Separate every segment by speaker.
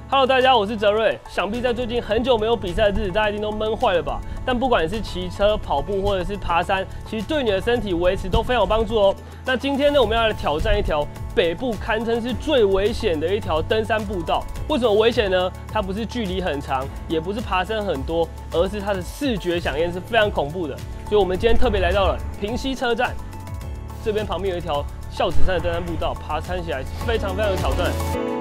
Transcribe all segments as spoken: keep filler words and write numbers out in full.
Speaker 1: Hello， 大家，我是哲瑞。想必在最近很久没有比赛的日子，大家一定都闷坏了吧？但不管你是骑车、跑步或者是爬山，其实对你的身体维持都非常有帮助哦。那今天呢，我们要来挑战一条北部堪称是最危险的一条登山步道。为什么危险呢？它不是距离很长，也不是爬升很多，而是它的视觉响应是非常恐怖的。所以我们今天特别来到了平溪车站，这边旁边有一条孝子山的登山步道，爬山起来非常非常有挑战。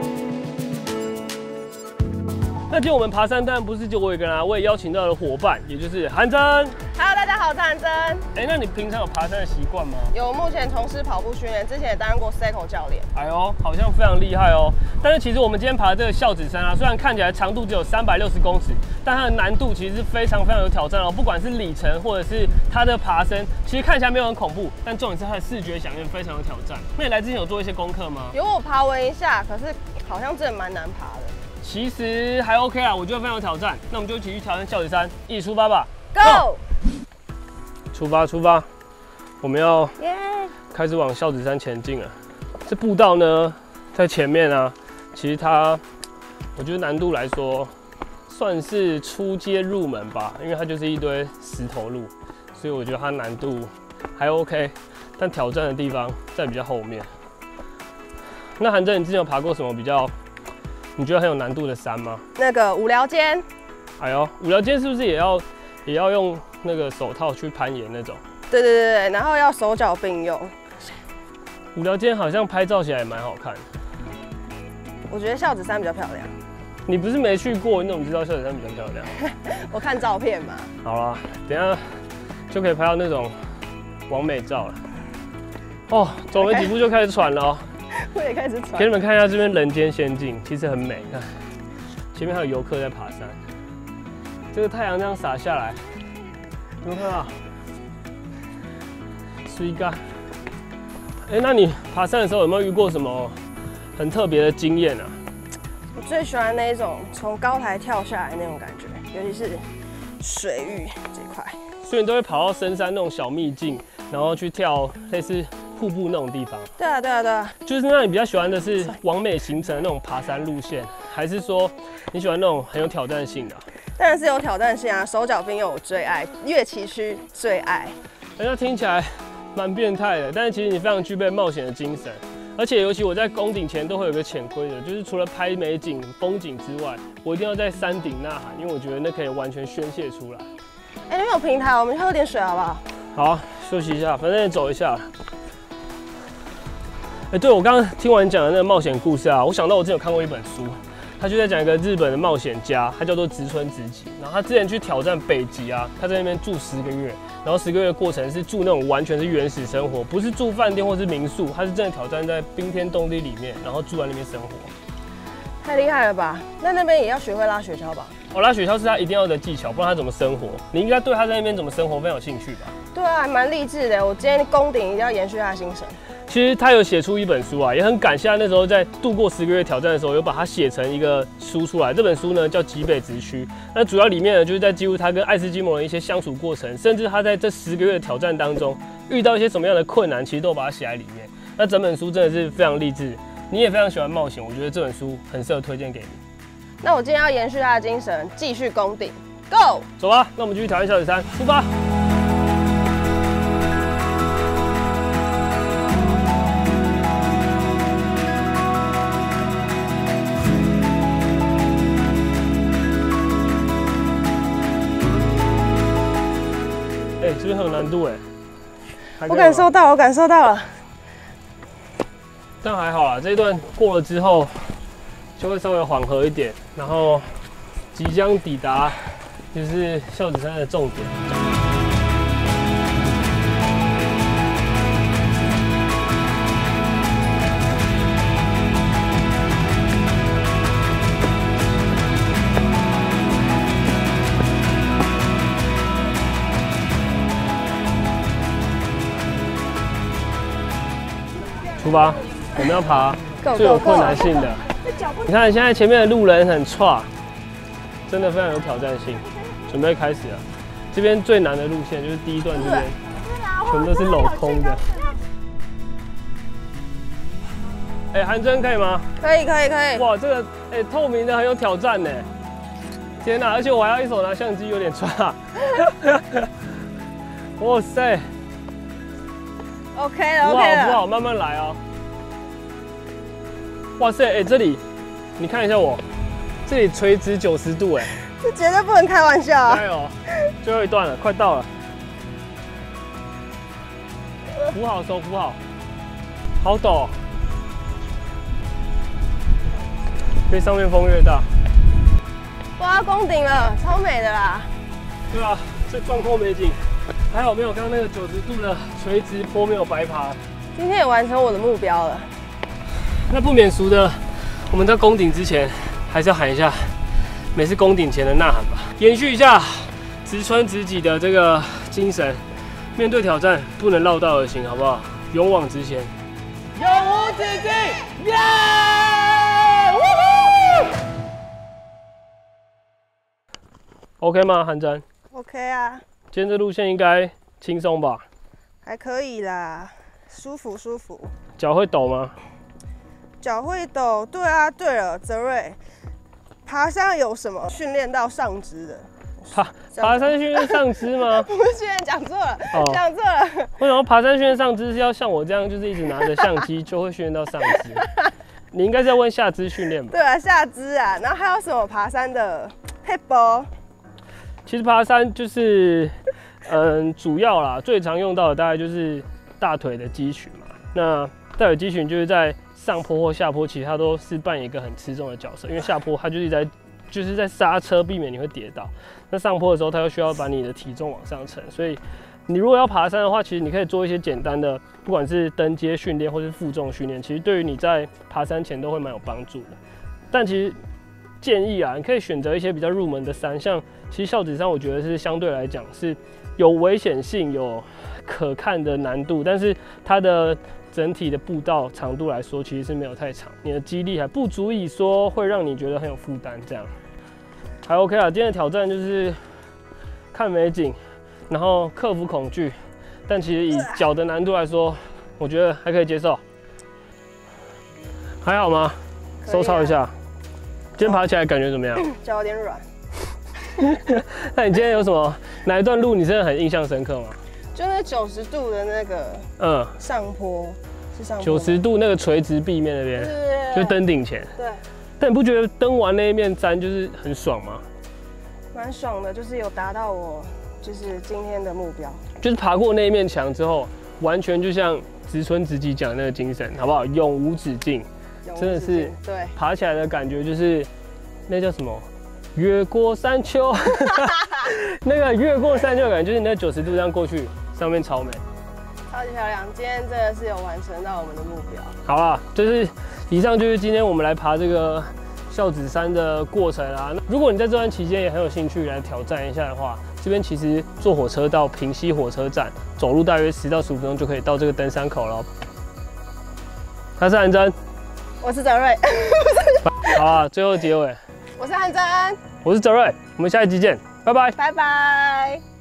Speaker 1: 那今天我们爬山当然不是就我一个人啊，我也邀请到了伙伴，也就是韩真。
Speaker 2: Hello， 大家好，我是韩真。
Speaker 1: 哎，那你平常有爬山的习惯吗？
Speaker 2: 有，目前从事跑步训练，之前也担任过 Cycle 教练。
Speaker 1: 哎呦，好像非常厉害哦。但是其实我们今天爬的这个孝子山啊，虽然看起来长度只有三百六十公尺，但它的难度其实是非常非常有挑战哦。不管是里程或者是它的爬升，其实看起来没有很恐怖，但重点是它的视觉响应非常有挑战。那你来之前有做一些功课吗？
Speaker 2: 有，我爬文一下，可是好像真的蛮难爬的。
Speaker 1: 其实还 OK 啊，我觉得非常有挑战。那我们就一起去挑战孝子山，一起出发吧
Speaker 2: ！Go！
Speaker 1: 出发，出发！我们要
Speaker 2: Yeah
Speaker 1: 开始往孝子山前进了。这步道呢，在前面啊，其实它，我觉得难度来说，算是初阶入门吧，因为它就是一堆石头路，所以我觉得它难度还 OK。但挑战的地方在比较后面。那韩真，你之前有爬过什么比较？ 你觉得很有难度的山吗？
Speaker 2: 那个五寮尖，
Speaker 1: 哎呦，五寮尖是不是也要也要用那个手套去攀岩那种？
Speaker 2: 对对对对，然后要手脚并用。
Speaker 1: 五寮尖好像拍照起来也蛮好看的。
Speaker 2: 我觉得孝子山比较漂亮。
Speaker 1: 你不是没去过，你怎么知道孝子山比较漂亮？
Speaker 2: 我看照片嘛。
Speaker 1: 好啦，等一下就可以拍到那种完美照了。哦，走没几步就开始喘了哦。
Speaker 2: 我也开始喘。
Speaker 1: 给你们看一下这边人间仙境，其实很美。看，前面还有游客在爬山。这个太阳这样洒下来，有没有看到？水干。哎，那你爬山的时候有没有遇过什么很特别的经验啊？
Speaker 2: 我最喜欢那一种从高台跳下来那种感觉，尤其是水域这一块。
Speaker 1: 所以你都会跑到深山那种小秘境，然后去跳类似。 瀑布那种地方，
Speaker 2: 对啊，对啊，对啊，
Speaker 1: 就是那你比较喜欢的是完美行程的那种爬山路线，还是说你喜欢那种很有挑战性的、啊？
Speaker 2: 当然是有挑战性啊，手脚并用我最爱，越崎岖最爱。
Speaker 1: 哎，那听起来蛮变态的，但是其实你非常具备冒险的精神，而且尤其我在攻顶前都会有个潜规则，就是除了拍美景、风景之外，我一定要在山顶呐喊，因为我觉得那可以完全宣泄出来。
Speaker 2: 哎，那边有平台，我们去喝点水好不好？
Speaker 1: 好，休息一下，反正也走一下。 哎、欸，对我刚刚听完你讲的那个冒险故事啊，我想到我之前有看过一本书，他就在讲一个日本的冒险家，他叫做植村直己。然后他之前去挑战北极啊，他在那边住十个月，然后十个月的过程是住那种完全是原始生活，不是住饭店或是民宿，他是真的挑战在冰天冻地里面，然后住在那边生活。
Speaker 2: 太厉害了吧？那那边也要学会拉雪橇吧？
Speaker 1: 哦，拉雪橇是他一定要的技巧，不然他怎么生活？你应该对他在那边怎么生活非常有兴趣吧？
Speaker 2: 对啊，还蛮励志的。我今天攻顶一定要延续他的精神。
Speaker 1: 其实他有写出一本书啊，也很感谢他那时候在度过十个月挑战的时候，有把它写成一个书出来。这本书呢叫《极北直驱》，那主要里面呢就是在记录他跟爱斯基摩人一些相处过程，甚至他在这十个月的挑战当中遇到一些什么样的困难，其实都把它写在里面。那整本书真的是非常励志，你也非常喜欢冒险，我觉得这本书很适合推荐给你。
Speaker 2: 那我今天要延续他的精神，继续攻顶 ，Go！
Speaker 1: 走吧，那我们继续挑战孝子山，出发！ 哎、欸，这边很有难度哎，
Speaker 2: 我感受到，我感受到了。
Speaker 1: 但还好啊，这一段过了之后，就会稍微缓和一点，然后即将抵达就是孝子山的重点。出发，我们要爬最有困难性的。你看，现在前面的路人很差，真的非常有挑战性。准备开始了，这边最难的路线就是第一段这边，全都是镂空的。 哎，韩真可以吗？
Speaker 2: 可以可以可以。
Speaker 1: 哇，这个哎、欸、透明的很有挑战呢。天哪、啊！而且我还要一手拿相机，有点差。哇塞
Speaker 2: ！OK 了 OK 了。
Speaker 1: 不好不好，慢慢来哦。哇塞，哎、欸，这里你看一下我，这里垂直九十度，哎，
Speaker 2: 这绝对不能开玩笑啊！
Speaker 1: 加油，最后一段了，快到了。扶好手，扶好。好陡、哦。越上面风越大。
Speaker 2: 哇，攻顶了，超美的啦！
Speaker 1: 对啊，这壮阔美景，还好没有刚刚那个九十度的垂直坡没有白爬。
Speaker 2: 今天也完成我的目标了。
Speaker 1: 那不免俗的，我们在攻顶之前还是要喊一下每次攻顶前的呐喊吧，延续一下直穿直击的这个精神。面对挑战不能绕道而行，好不好？勇往直前，永无止境，耶！ OK 吗，韩真
Speaker 2: ？OK 啊。
Speaker 1: 今天这路线应该轻松吧？
Speaker 2: 还可以啦，舒服舒服。
Speaker 1: 脚会抖吗？
Speaker 2: 脚会抖。对啊，对了，泽瑞，爬山有什么训练到上肢的？
Speaker 1: 爬爬山训练上肢吗？
Speaker 2: 不是训练，讲错了，讲错了。
Speaker 1: 为什么爬山训練上肢是要像我这样，就是一直拿着相机就会训练到上肢？你应该是要问下肢训练吧？
Speaker 2: 对啊，下肢啊。然后还有什么爬山的撇步？
Speaker 1: 其实爬山就是，嗯，主要啦，最常用到的大概就是大腿的肌群嘛。那大腿肌群就是在上坡或下坡，其实它都是扮演一个很吃重的角色。因为下坡它就是在就是在刹车，避免你会跌倒。那上坡的时候，它又需要把你的体重往上撑，所以你如果要爬山的话，其实你可以做一些简单的，不管是登阶训练或是负重训练，其实对于你在爬山前都会蛮有帮助的。但其实建议啊，你可以选择一些比较入门的山，像其实孝子山，我觉得是相对来讲是有危险性、有可看的难度，但是它的整体的步道长度来说，其实是没有太长，你的肌力还不足以说会让你觉得很有负担，这样还 OK 啊。今天的挑战就是看美景，然后克服恐惧，但其实以脚的难度来说，我觉得还可以接受。还好吗？收操一下。今天爬起来感觉怎么样？
Speaker 2: 脚有点软。
Speaker 1: 那你今天有什么哪一段路你真的很印象深刻吗？
Speaker 2: 就那九十度的那个，嗯，上坡是上坡。九
Speaker 1: 十度那个垂直壁面那边，
Speaker 2: 对，
Speaker 1: 就登顶前。
Speaker 2: 对。
Speaker 1: 但你不觉得登完那一面山就是很爽吗？
Speaker 2: 蛮爽的，就是有达到我就是今天的目标。
Speaker 1: 就是爬过那一面墙之后，完全就像植村直己讲的那个精神，好不好？永无止境。真的是，
Speaker 2: 对，
Speaker 1: 爬起来的感觉就是那叫什么？越过山丘，那个越过山丘的感觉就是你那九十度这样过去，上面超美，
Speaker 2: 超级漂亮。今天真的是有完成到我们的目标。
Speaker 1: 好啦，就是以上就是今天我们来爬这个孝子山的过程啊。如果你在这段期间也很有兴趣来挑战一下的话，这边其实坐火车到平溪火车站，走路大约十到十五分钟就可以到这个登山口了。他是韩真，
Speaker 2: 我是泽瑞。
Speaker 1: 好啊，最后结尾。
Speaker 2: 我是韩真，
Speaker 1: 我是泽瑞，我们下一集见，拜拜，
Speaker 2: 拜拜。